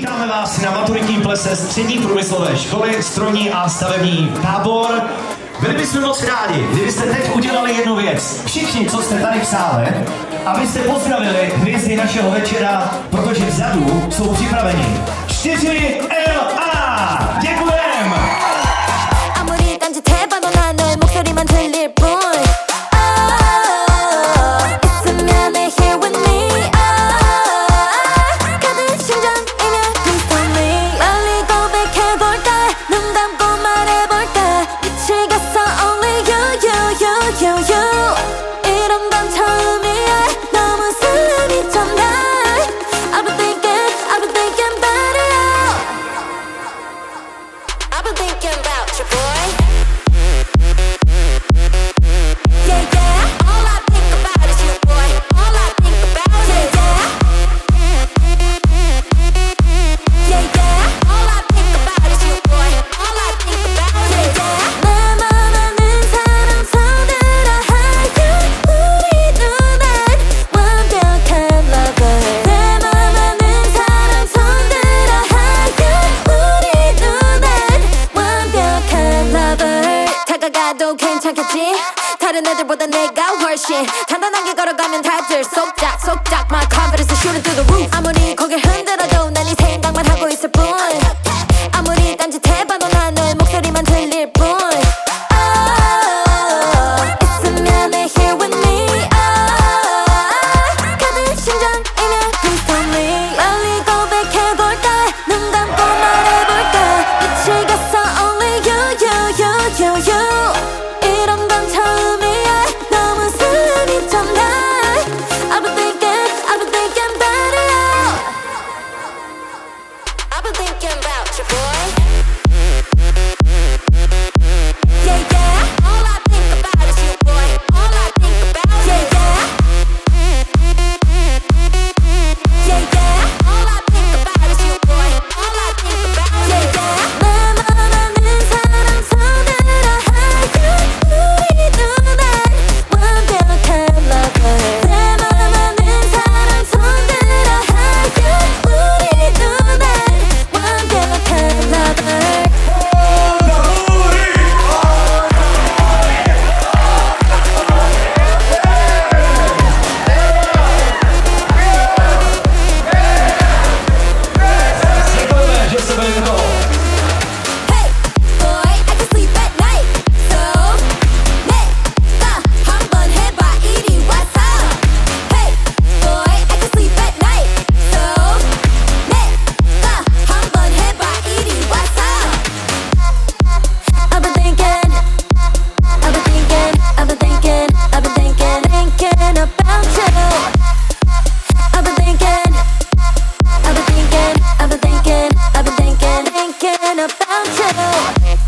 Vítáme vás na maturitním plese střední průmyslové školy strojní a stavební Tábor. Byli bychom moc rádi, kdybyste teď udělali jednu věc. Všichni, co jste tady v sále, abyste pozdravili hvězdy našeho večera, protože vzadu jsou připraveni 4LA! Děkujeme! 다른 애들보다 내가 훨씬 단단하게 걸어가면 다들 속작 속작 My confidence is shooting through the roof 아무리 고개를 흔들어도 난 네 생각만 하고 있을 뿐 아무리 딴짓해봐도 난 너의 목소리만 들릴 뿐 있으면 해 here with me 가득 심장이면 please tell me 빨리 고백해볼까 눈 감고 말해볼까 미치겠어 only you you you you you 이런 건 처음이야 너무 숨이 찼나 I've been thinking about it I've been thinking about you boy Yeah yeah All I think about is you boy All I think about Yeah yeah Yeah yeah All I think about is you boy All I think about Yeah yeah 내 맘 안는 사람 손들어 하여 우리 눈엔 완벽한 lover 내 맘 안는 사람 손들어 하여 우리 눈엔 완벽한 lover Děkujeme, že jste byli u toho. Hey boy I can sleep at night So 내가 한번 해봐 이리 와서 Hey boy I can sleep at night So 내가 한번 해봐 이리 와서 I've been thinking I've been thinking I've been thinking I've been thinking thinking about you I've been thinking I've been thinking I've been thinking I've been thinking about you